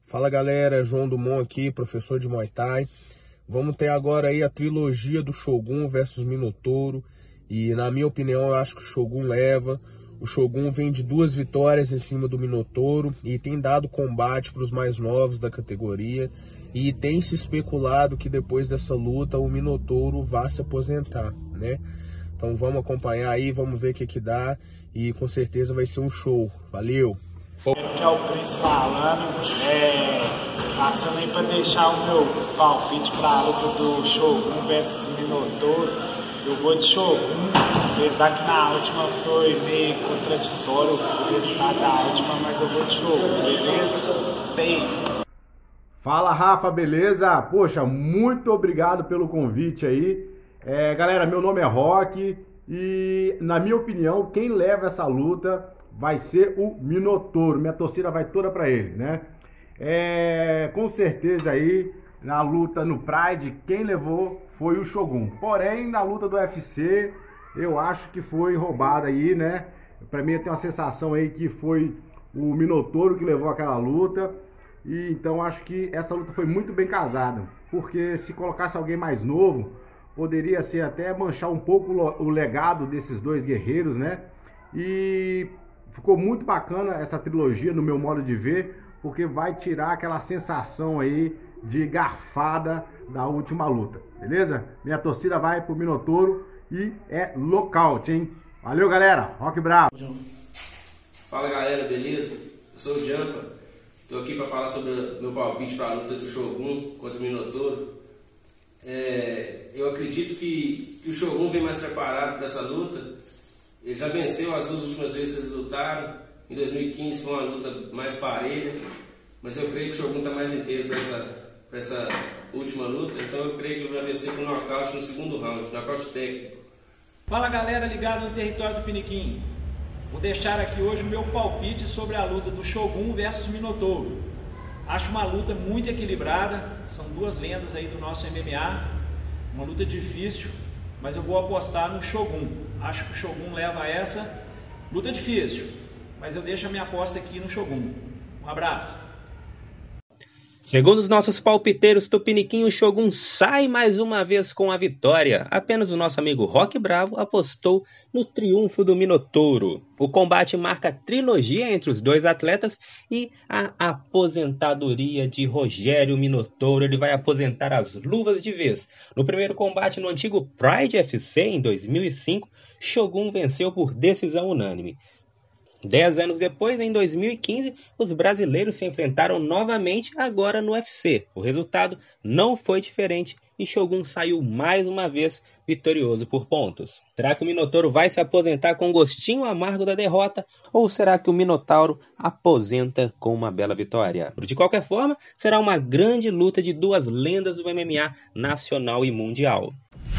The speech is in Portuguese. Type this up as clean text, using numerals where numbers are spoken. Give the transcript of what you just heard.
Fala galera, João Dumont aqui, professor de Muay Thai. Vamos ter agora aí a trilogia do Shogun versus Minotouro. E na minha opinião eu acho que o Shogun leva. O Shogun vem de 2 vitórias em cima do Minotouro e tem dado combate para os mais novos da categoria. E tem se especulado que depois dessa luta o Minotouro vá se aposentar, né? Então vamos acompanhar aí, vamos ver o que dá. E com certeza vai ser um show. Valeu! Que é o Prince falando, passando aí para deixar o meu palpite para a luta do Shogun versus Minotouro. Eu vou de Shogun, apesar que na última foi meio contraditório o resultado da última, mas eu vou de Shogun, beleza? Bem. Fala Rafa, beleza? Poxa, muito obrigado pelo convite aí. Galera, meu nome é Roque e na minha opinião quem leva essa luta vai ser o Minotouro. Minha torcida vai toda para ele, né? Com certeza aí, na luta no Pride, quem levou foi o Shogun. Porém, na luta do UFC, eu acho que foi roubada aí, né? Para mim, eu tenho uma sensação aí que foi o Minotouro que levou aquela luta. E então, acho que essa luta foi muito bem casada. Porque se colocasse alguém mais novo, poderia ser até manchar um pouco o legado desses dois guerreiros, né? E ficou muito bacana essa trilogia no meu modo de ver, porque vai tirar aquela sensação aí de garfada da última luta, beleza? Minha torcida vai pro Minotouro e é lockout, hein? Valeu, galera! Rock bravo! Fala, galera, beleza? Eu sou o Jampa, tô aqui para falar sobre o meu palpite para a luta do Shogun contra o Minotouro. Eu acredito que o Shogun vem mais preparado para essa luta. Ele já venceu as 2 últimas vezes que eles lutaram. Em 2015 foi uma luta mais parelha, mas eu creio que o Shogun está mais inteiro para essa última luta, então eu creio que ele vai vencer com nocaute no segundo round, nocaute técnico. Fala galera ligado no território do Piniquim. Vou deixar aqui hoje o meu palpite sobre a luta do Shogun versus Minotouro. Acho uma luta muito equilibrada, são 2 lendas aí do nosso MMA, uma luta difícil, mas eu vou apostar no Shogun. Acho que o Shogun leva essa. Luta difícil, mas eu deixo a minha aposta aqui no Shogun. Um abraço. Segundo os nossos palpiteiros Tupiniquim, o Shogun sai mais uma vez com a vitória. Apenas o nosso amigo Rock Bravo apostou no triunfo do Minotouro. O combate marca trilogia entre os 2 atletas e a aposentadoria de Rogério Minotouro. Ele vai aposentar as luvas de vez. No primeiro combate no antigo Pride FC em 2005, Shogun venceu por decisão unânime. 10 anos depois, em 2015, os brasileiros se enfrentaram novamente, agora no UFC. O resultado não foi diferente e Shogun saiu mais uma vez vitorioso por pontos. Será que o Minotouro vai se aposentar com gostinho amargo da derrota? Ou será que o Minotauro aposenta com uma bela vitória? De qualquer forma, será uma grande luta de 2 lendas do MMA nacional e mundial.